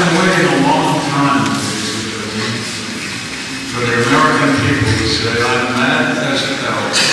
been waiting a long time for the American people to say, I'm mad as hell.